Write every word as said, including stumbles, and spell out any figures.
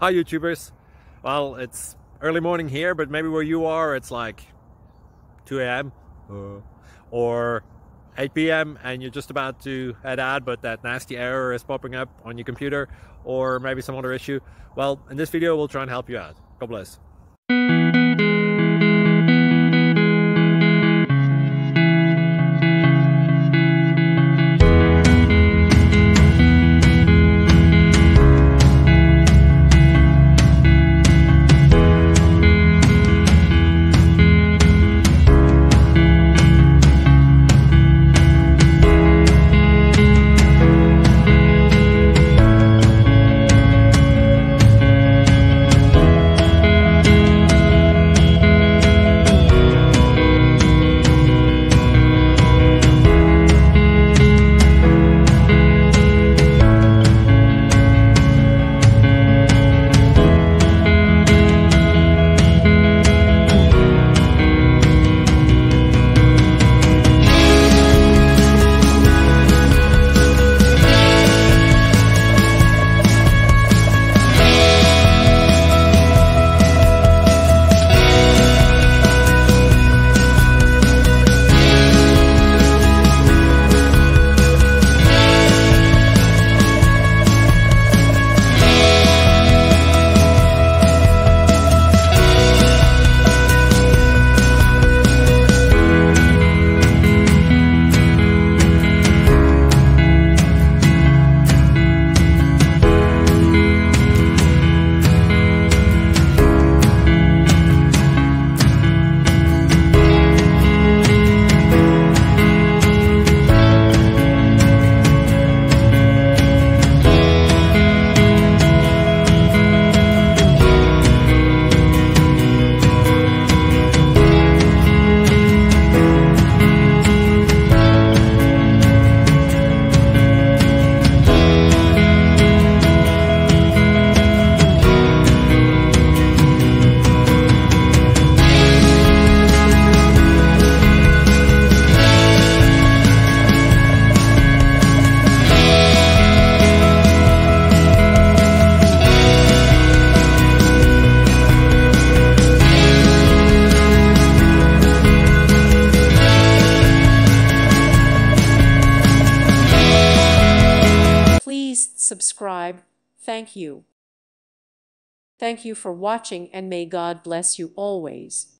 Hi YouTubers. Well, it's early morning here, but maybe where you are it's like two A M uh, or eight P M and you're just about to head out, but that nasty error is popping up on your computer, or maybe some other issue. Well, in this video we'll try and help you out. God bless. Subscribe. Thank you. Thank you for watching, and may God bless you always.